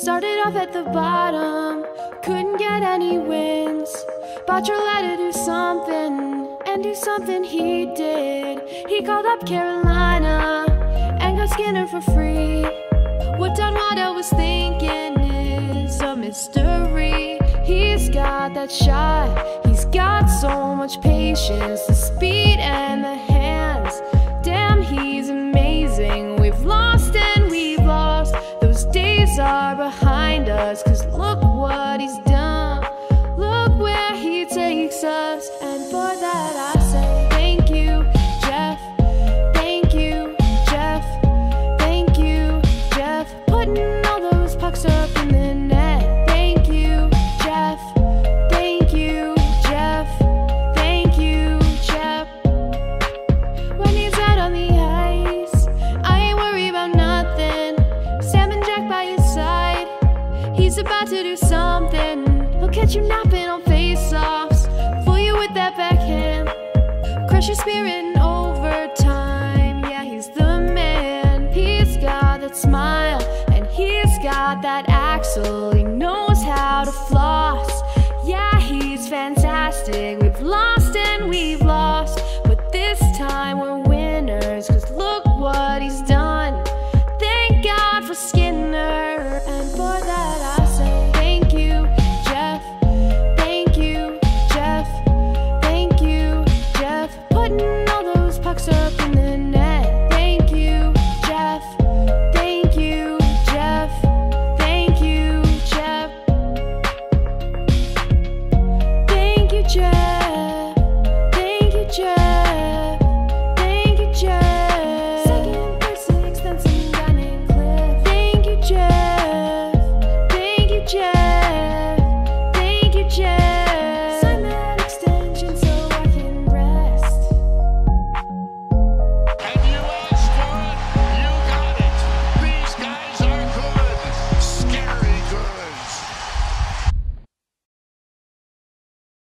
Started off at the bottom, couldn't get any wins. Botterill had to do something, and do something he did. He called up Carolina and got Skinner for free. What Don Waddell was thinking is a mystery. He's got that shot, he's got so much patience, the speed and the hands. Damn, he's amazing. We've lost and we've lost. Those days are behind us, 'cause look what he's done. Look where he takes us. And for that I say thank you, Jeff. Thank you, Jeff. Thank you, Jeff. Putting all those pucks up in the net. Thank you, Jeff. Thank you, Jeff. Thank you, Jeff. When he's out on the ice, I ain't worried about nothing. Sam and Jack by his side, he's about to do something. He'll catch you napping on faceoffs, fool you with that backhand, crush your spirit in overtime. Yeah, he's the man. He's got that smile and he's got that axle. He knows how to floss. Yeah, he's fantastic. We've lost and we've lost, but this time we're winners, 'cause look what he's done. Thank God for Skinner. And for that I say thank you, Jeff. Thank you, Jeff. Thank you, Jeff. Putting all those pucks up in the net. Thank you, Jeff. Thank you, Jeff. Thank you, Jeff. Thank you, Jeff. Thank you, Jeff.